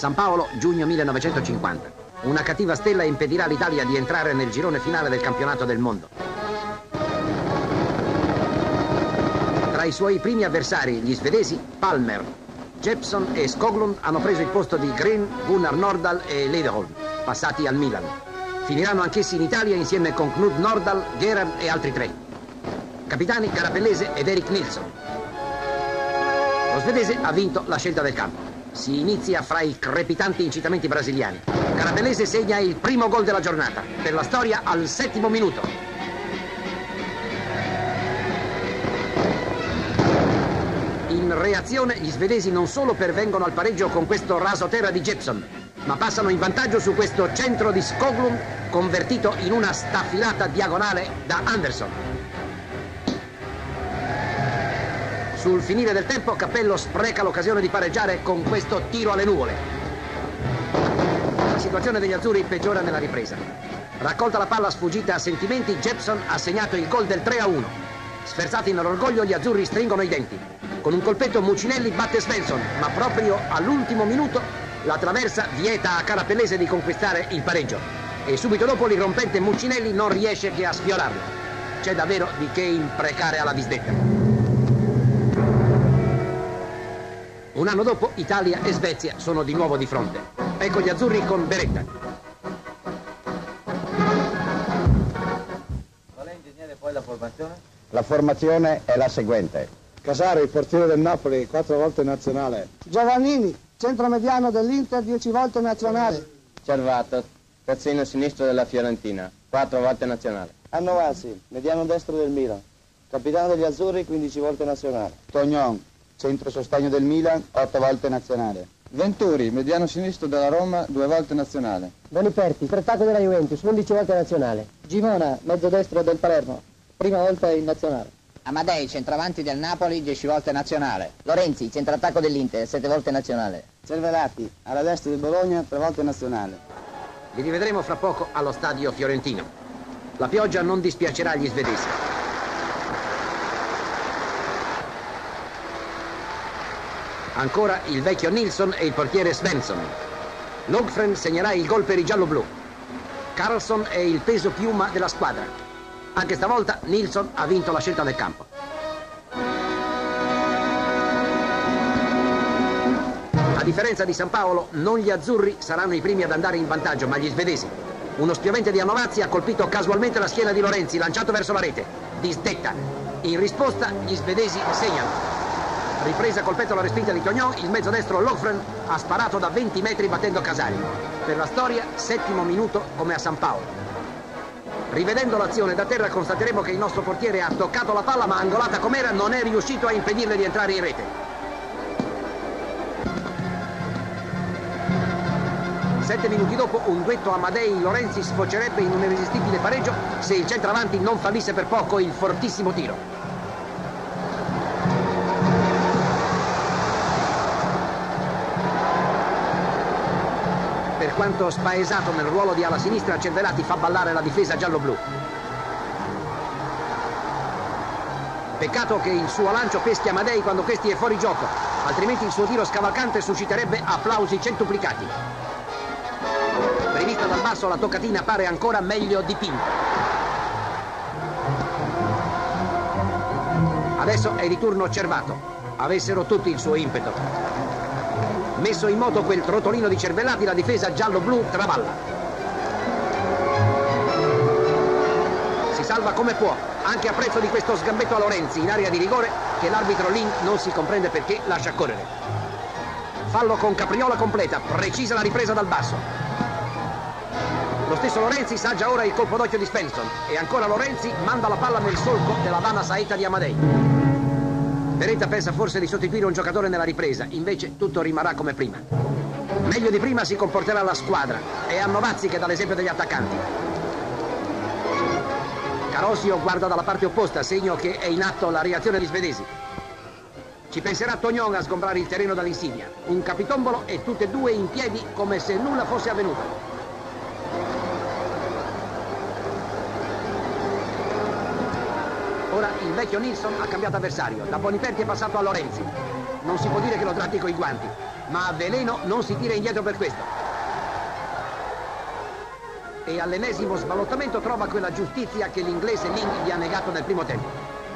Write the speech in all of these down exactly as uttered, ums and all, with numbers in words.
San Paolo, giugno millenovecentocinquanta. Una cattiva stella impedirà all'Italia di entrare nel girone finale del campionato del mondo. Tra i suoi primi avversari, gli svedesi, Palmer, Jeppsson e Skoglund hanno preso il posto di Green, Gunnar Nordahl e Lederholm, passati al Milan. Finiranno anch'essi in Italia insieme con Knut Nordahl, Gerhard e altri tre. Capitani Carapellese ed Erik Nilsson. Lo svedese ha vinto la scelta del campo. Si inizia fra i crepitanti incitamenti brasiliani. Carapellese segna il primo gol della giornata, per la storia al settimo minuto. In reazione gli svedesi non solo pervengono al pareggio con questo rasoterra di Jeppsson, ma passano in vantaggio su questo centro di Skoglund convertito in una staffilata diagonale da Andersson. Sul finire del tempo Cappello spreca l'occasione di pareggiare con questo tiro alle nuvole. La situazione degli azzurri peggiora nella ripresa. Raccolta la palla sfuggita a sentimenti, Jeppsson ha segnato il gol del tre a uno. Sferzati nell'orgoglio, gli azzurri stringono i denti. Con un colpetto Mucinelli batte Svensson, ma proprio all'ultimo minuto la traversa vieta a Carapellese di conquistare il pareggio. E subito dopo l'irrompente Mucinelli non riesce che a sfiorarlo. C'è davvero di che imprecare alla disdetta. Un anno dopo Italia e Svezia sono di nuovo di fronte. Ecco gli azzurri con Beretta. Qual è, ingegnere, poi la formazione? La formazione è la seguente. Casari, il portiere del Napoli, quattro volte nazionale. Giovannini, centromediano dell'Inter, dieci volte nazionale. Cervato, terzino sinistro della Fiorentina, quattro volte nazionale. Annovasi, mediano destro del Milan. Capitano degli azzurri, quindici volte nazionale. Tognon, centro sostegno del Milan, otto volte nazionale. Venturi, mediano sinistro della Roma, due volte nazionale. Boniperti, trettacco della Juventus, undici volte nazionale. Gimona, mezzo destro del Palermo, prima volta in nazionale. Amadei, centravanti del Napoli, dieci volte nazionale. Lorenzi, centrattacco dell'Inter, sette volte nazionale. Cervelati, alla destra del Bologna, tre volte nazionale. Li rivedremo fra poco allo stadio fiorentino. La pioggia non dispiacerà agli svedesi. Ancora il vecchio Nilsson e il portiere Svensson. Logfren segnerà il gol per i gialloblu. Carlsson è il peso piuma della squadra. Anche stavolta Nilsson ha vinto la scelta del campo. A differenza di San Paolo, non gli azzurri saranno i primi ad andare in vantaggio, ma gli svedesi. Uno spiovente di Annovazzi ha colpito casualmente la schiena di Lorenzi, lanciato verso la rete. Disdetta. In risposta, gli svedesi segnano. Ripresa col petto la respinta di Tognon, il mezzo destro Logfren ha sparato da venti metri battendo Casari. Per la storia, settimo minuto come a San Paolo. Rivedendo l'azione da terra constateremo che il nostro portiere ha toccato la palla, ma angolata com'era non è riuscito a impedirle di entrare in rete. Sette minuti dopo un duetto Amadei-Lorenzi sfocerebbe in un irresistibile pareggio se il centravanti non fallisse per poco il fortissimo tiro. Per quanto spaesato nel ruolo di ala sinistra, Cervelati fa ballare la difesa giallo-blu. Peccato che il suo lancio peschi Amadei quando questi è fuori gioco, altrimenti il suo tiro scavalcante susciterebbe applausi centuplicati. Rivista dal basso, la toccatina pare ancora meglio dipinta. Adesso è di turno Cervato. Avessero tutti il suo impeto. Messo in moto quel trotolino di Cervellati, la difesa giallo-blu traballa. Si salva come può, anche a prezzo di questo sgambetto a Lorenzi in area di rigore che l'arbitro Lin non si comprende perché lascia correre. Fallo con capriola completa, precisa la ripresa dal basso. Lo stesso Lorenzi sa già ora il colpo d'occhio di Svensson e ancora Lorenzi manda la palla nel solco della vana saetta di Amadei. Beretta pensa forse di sostituire un giocatore nella ripresa, invece tutto rimarrà come prima. Meglio di prima si comporterà la squadra. È Annovazzi che dà l'esempio degli attaccanti. Carosio guarda dalla parte opposta, segno che è in atto la reazione degli svedesi. Ci penserà Tognon a sgombrare il terreno dall'insidia. Un capitombolo e tutte e due in piedi come se nulla fosse avvenuto. Ora il vecchio Nilsson ha cambiato avversario. Da Boniperti è passato a Lorenzi. non si può dire che lo tratti coi guanti, ma a veleno non si tira indietro per questo. E all'ennesimo sballottamento trova quella giustizia che l'inglese Ling gli ha negato nel primo tempo.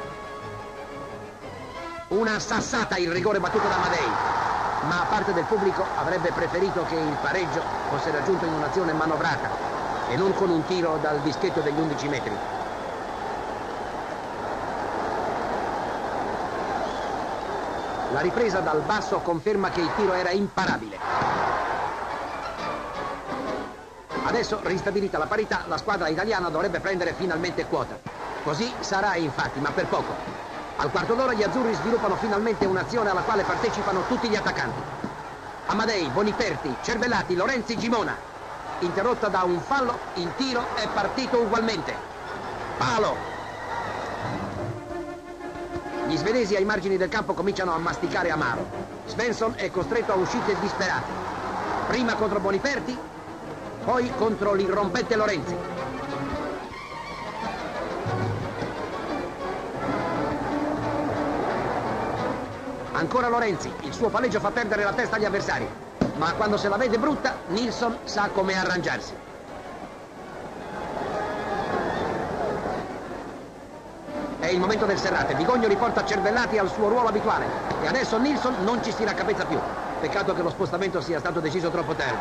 Una sassata il rigore battuto da Amadei, ma a parte del pubblico avrebbe preferito che il pareggio fosse raggiunto in un'azione manovrata e non con un tiro dal dischetto degli undici metri. La ripresa dal basso conferma che il tiro era imparabile. Adesso, ristabilita la parità, la squadra italiana dovrebbe prendere finalmente quota. Così sarà infatti, ma per poco. Al quarto d'ora gli azzurri sviluppano finalmente un'azione alla quale partecipano tutti gli attaccanti. Amadei, Boniperti, Cervellati, Lorenzi, Gimona. Interrotta da un fallo, il tiro è partito ugualmente. Palo! Gli svedesi ai margini del campo cominciano a masticare amaro. Svensson è costretto a uscite disperate. Prima contro Boniperti, poi contro l'irrompente Lorenzi. Ancora Lorenzi, il suo palleggio fa perdere la testa agli avversari, ma quando se la vede brutta, Nilsson sa come arrangiarsi. È il momento del serrate, Bigogno riporta Cervellati al suo ruolo abituale e adesso Nilsson non ci si raccapezza più. Peccato che lo spostamento sia stato deciso troppo tardi.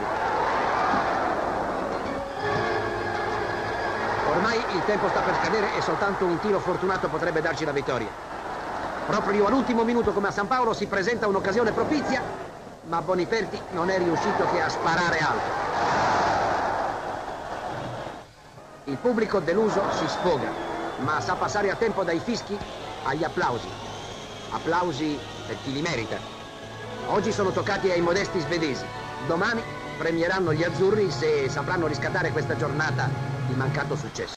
Ormai il tempo sta per scadere e soltanto un tiro fortunato potrebbe darci la vittoria. Proprio all'ultimo minuto, come a San Paolo, si presenta un'occasione propizia, ma Boniperti non è riuscito che a sparare alto. Il pubblico deluso si sfoga, ma sa passare a tempo dai fischi agli applausi. Applausi per chi li merita. Oggi sono toccati ai modesti svedesi. Domani premieranno gli azzurri se sapranno riscattare questa giornata di mancato successo.